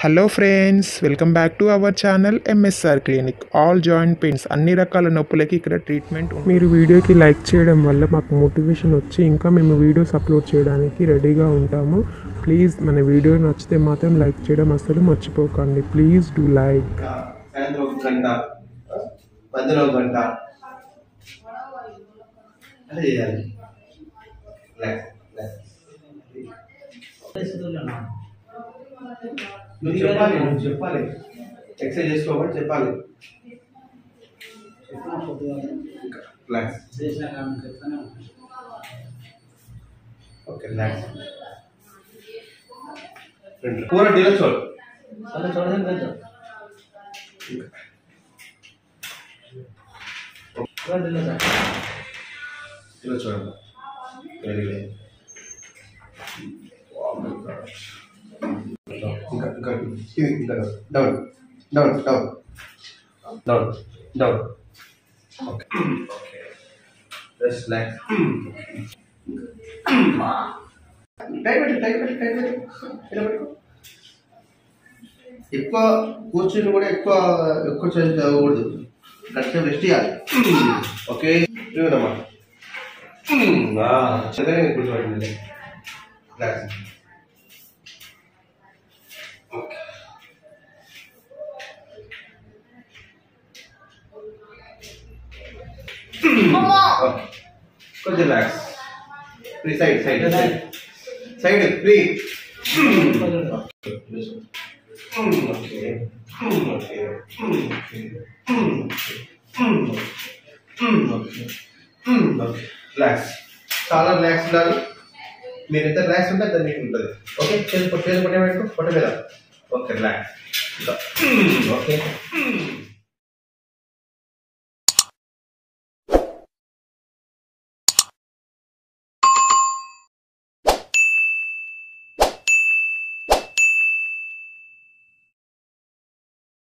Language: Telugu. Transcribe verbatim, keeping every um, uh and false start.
Hello friends, welcome back to our channel MSR clinic. All joint pains, అన్ని రకాల నొప్పులకి ఇక్కడ ట్రీట్మెంట్. మీరు వీడియోకి లైక్ చేయడం వల్ల మాకు మోటివేషన్ వచ్చి ఇంకా మేము వీడియోస్ అప్లోడ్ చేయడానికి రెడీగా ఉంటాము. ప్లీజ్ మన వీడియో నచ్చితే మాత్రం లైక్ చేయడం అసలు మర్చిపోకండి. Please do like. నువ్వు చెప్పాలి నువ్వు చెప్పాలి ఎక్సర్సైజ్ చేసుకోమని చెప్పాలి. రిలాక్స్. Okay relax. పూरा ढीला छोड़ अरे छोड़ दे कर दो पूरा ढीला कर ढीला छोड़ वेरी गुड. ఇంకా ఇంకా ఇంకా down down down down down okay okay just relax. Tight పెట్టు టైట్ పెట్టు టైట్ పెట్టు ఇలా పెట్టు. ఎక్కువ కూర్చుని కూడా ఎక్కువ ఎక్కువ చదవకూడదు, కరెక్ట్గా రెస్ట్ చేయాలి. ఓకే చూడమ్మా చదివే కూర్చోండి రిలాక్స్. కొంచెం relax. Free side side side side free. Okay okay relax. చాలా రిలాక్స్ ఉండాలి. మీరు ఎంత రిలాక్స్ ఉంటే అంత మీకు ఉంటుంది. ఓకే చేసి చేసి పొట్టే పెట్టుకో పొట్ట మీద. Okay relax. ఓకే